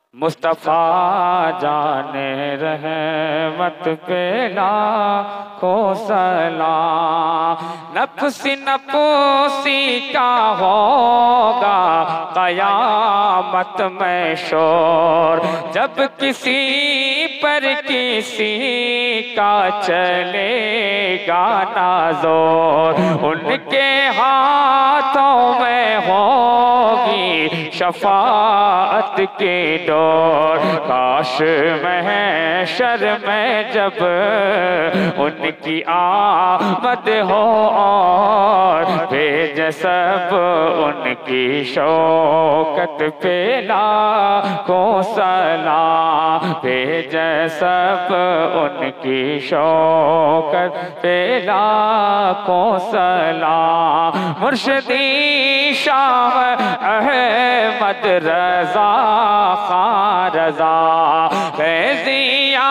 मुस्तफ़ा जाने रहमत पे लाखों सलाम। नफ्सी नफसी का होगा क़यामत में शोर, जब किसी पर किसी का चलेगा ना जोर। उनके हाथों में होगी शफाअत की डोर। काश महशर में जब उनकी आमद हो और भेज सब उनकी शौकत पे लाखों सलाम। भेज सब उनकी शौकत पे लाखों सलाम। मुर्शिदी शाह अहमद रजा खां रजा, फैज़िया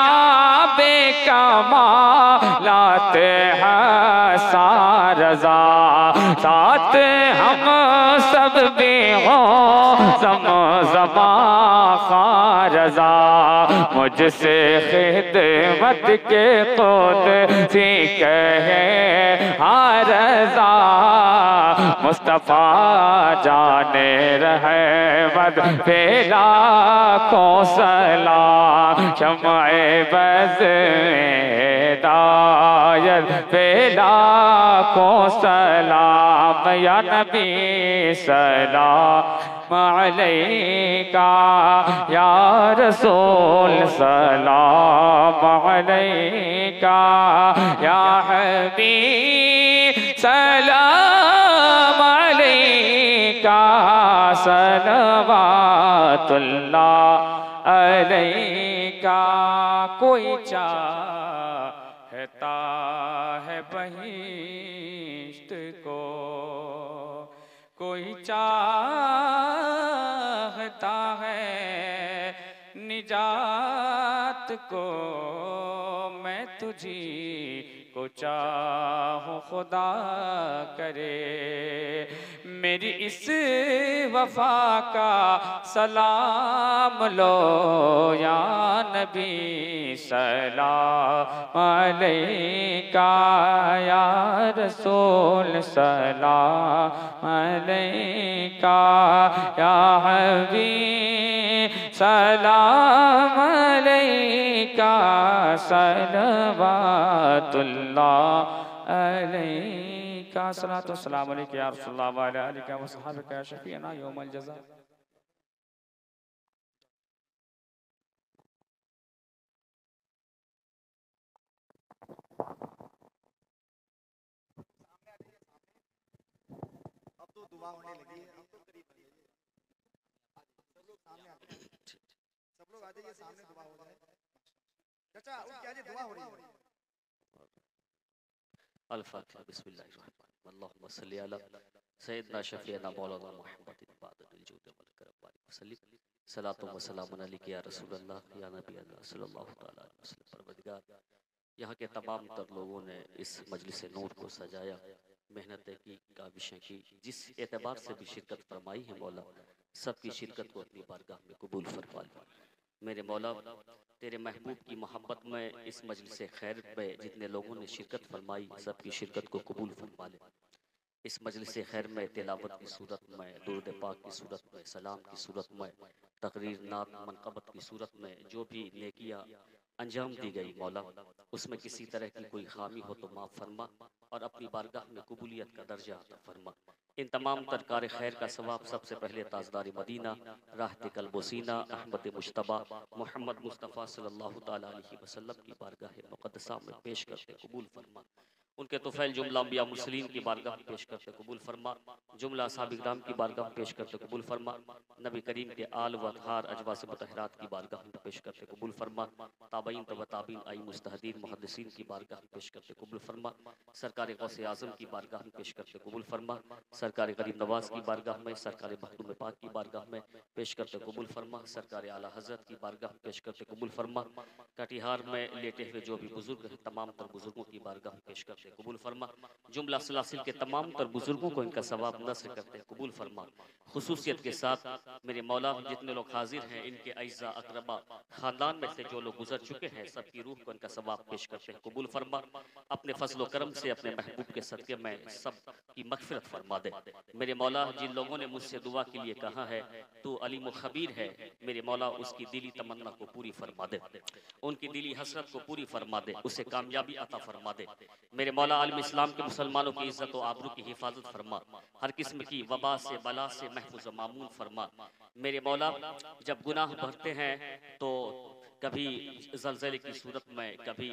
बेकमालात हसन रजा। साथ हम सब भी हो ज़मा खां रजा, मुझसे खिदमत के खुद सी कहे हाँ रजा। मुस्तफ़ा जाने रहमत पे लाखों सलाम। शम्अ बज़ हिदायत पे लाखों सलाम। या नबी सलाम अलैका, या रसूल सलाम अलैका, या हबीब सलाम अलैका। सलवातुल्लाह अलैका। कोई चाहता है बहिश्त को, कोई चाहता है निजात को। मैं तुझी को चाहूं खुदा करे, मेरी इस वफा का सलाम लो या नबी सलाम अलैका, या रसूल सलाम अलैका, या हबीब सलाम अलैका। सलवातुल्लाह अलैका। सलातो सलाम अलैका या रसूलल्लाह व अला आलिका व सहाबिका या शफीअना यौमल जज़ा। अब तो दुआ होने लगी है, अब तो करीब आ जाइए, सब लोग सामने आ जाइए, सब लोग आ जाइए सामने, दुआ हो जाए। चाचा उनकी आज दुआ हो रही है। अल-फातिहा। बिस्मिल्लाहिर्रहमानिर्रहीम। अल्लाहुम्मा सल्लि अला सय्यिदना शफीअना मौलाना मुहम्मदिन बादिल जूद वल करम वसल्लिम। सलातो व सलामुन अलैका या रसूलल्लाह या नबी अल्लाह सल्लल्लाहु तआला अलैहि वसल्लम। परवरदिगार, यहाँ के तमाम तर लोगों ने इस मजलिस नूर को सजाया, मेहनतें की, काविशें की, जिस एतबार से भी शिरकत फरमाई है मौला, सबकी शिरकत को अपनी बारगाह में कबूल फरमा ले। मेरे मौला, तेरे महबूब की मोहब्बत में इस मजलिस खैर में जितने लोगों ने शिरकत फरमाई, सबकी शिरकत को कबूल फरमा ले। इस मजलिस खैर में तिलावत की सूरत में, दुरूद पाक की सूरत में, सलाम की सूरत में, तकरीर नात मनक़बत की सूरत में जो भी नेकियां अंजाम दी गई मौला, उसमें किसी तरह की कोई खामी हो तो माफ़ फरमा और अपनी बारगाह में कबूलियत का दर्जा अता फरमा। इन तमाम तरकार खैर का सवाब सबसे पहले ताजदार मदीना, राहत कल्बोसीना, अहमद मुश्तबा मोहम्मद मुस्तफ़ा सल्लल्लाहु तआला अलैहि वसल्लम की बारगाह मुक़द्दसा में पेश करते कबूल फरमा। उनके तुफ़ैल जुमला अंबिया मुरसलीन की बारगाह पेश करते कबूल फरमा, जुमला साबिक़ राम की बारगाह पेश करते कबूल फरमा, नबी करीम के आल व अतहार अजवाज़ मुतहरात की बारगाह में पेश करते कबूल फरमा, ताबईन तब ताबीन आई मुस्तहदीन मुहद्दिसीन की बारगाह में पेश करते कबूल फरमा, सरकार गौसे आज़म की बारगाह में पेश करते कबूल फरमा, सरकार गरीब नवाज़ की बारगाह में, सरकार मखदूम पाक की बारगाह में पेश करते कबूल फरमा, सरकार आला हज़रत की बारगाह में पेश करते कबूल फरमा। कटिहार में लेटे हुए जो भी बुजुर्ग हैं, तमाम तर बुजुर्गों की बारगाह में पेश करते करते हैं, कबूल फरमा। जुमला सलासिल के तमाम तर बुजुर्गों को इनका सवाब नस्र करते हैं, कबूल फरमा। खुसूसियत के साथ मेरे मौला जितने लोग हाजिर हैं, इनके अइज़ा अकरबा खानदान में से जो लोग गुजर चुके हैं, सबकी रूह को इनका सवाब पेश करते हैं, कबूल फरमा। अपने फजल करम से अपने महबूब के सदके में सब की मगफिरत फरमा दे। मेरे मौला जिन लोगों ने मुझसे दुआ के लिए कहा है, तो अलीम खबीर है, मेरे मौला उसकी दिली तमन्ना को पूरी फरमा दे, उनकी दिली हसरत को पूरी फरमा दे, उसे कामयाबी अता फरमा दे। मेरे मौला आलम इस्लाम के मुसलमानों की इज्जत और आबरू की हिफाजत फरमा, हर किस्म की वबा से बला से महफूज मामून फरमा। मेरे मौला जब गुनाह बढ़ते हैं तो कभी जलजले की सूरत में, कभी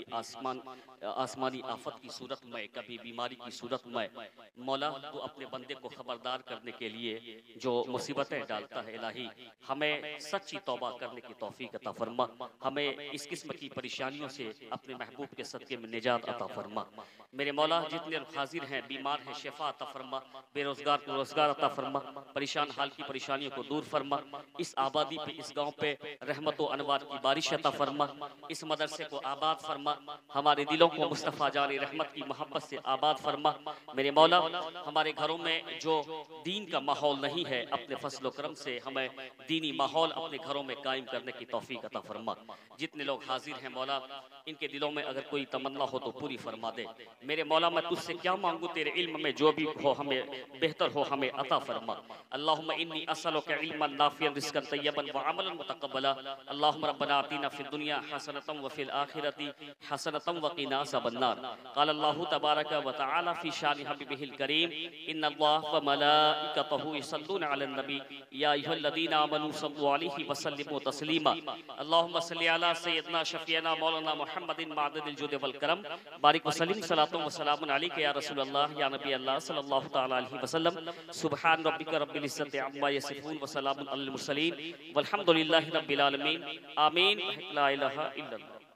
आसमानी आफत की सूरत में, कभी बीमारी की सूरत में, मौला तो अपने बंदे को खबरदार करने के लिए जो मुसीबतें डालता है, इलाही हमें सच्ची तौबा करने की तौफीक अता फरमा, हमें इस किस्म की परेशानियों से अपने महबूब के सदके में निजात अता फरमा। मेरे मौला जितने हाजिर हैं, बीमार हैं, शिफा अता फरमा, बेरोजगार को रोजगार अता फरमा, परेशान हाल की परेशानियों को दूर फरमा। इस आबादी पे, इस गांव पे रहमत व अनवार की बारिश अता फरमा, इस मदरसे को आबाद फरमा, हमारे दिलों को मुस्तफ़ा जानी रहमत की मोहब्बत से आबाद फरमा। मेरे मौला हमारे घरों में जो दीन का माहौल नहीं है, अपने फजल करम से हमें दीनी माहौल अपने घरों में कायम करने की तौफीक अता फरमा। जितने लोग हाजिर हैं मौला, इनके दिलों में अगर कोई तमन्ना हो तो पूरी फरमा दे। मेरे मौला मैं तुझसे क्या मांगू, तेरे इल्म में जो भी हो हमें बेहतर हो हमें अता फरमा। अल्लाहुम्मा इन्नी असअलुका इल्मन नाफिअन रिज़्क़न तय्यबन व अमलन मुतक़ब्बला। अल्लाहुम्मा रब्बना आतिना फ़िद दुनिया हसनतम व फ़िल आखिरति हसनतम व क़िना अज़ाबन्नार। क़ाल अल्लाहु तबारक व तआला फ़ी शानि हबीबिहिल करीम, इन्नल्लाह व मलाइकतहु युसल्लूना अलन नबी या अय्युहल्लज़ीना आमनू सल्लु अलैहि व सल्लिमू तस्लीमा। अल्लाहुम्मा सल्लि अला सय्यदना शफ़ीअना मौलाना मुहम्मदिन मादिदिल जुद वल करम, बारिक व सल्लिम सलातुम व सलामुन अलैका या रसूलल्लाह या नबी अल्लाह सल्लल्लाहु तआला अलैहि वसल्लम। सुब्हान रब्बिका रब्बिल इज्जति अम्मा यसिफून व सलामुन अलल मुरसलीन वल्हम्दुलिल्लाहि रब्बिल आलमीन। आमीन। ला इलाहा इल्लल्लाह।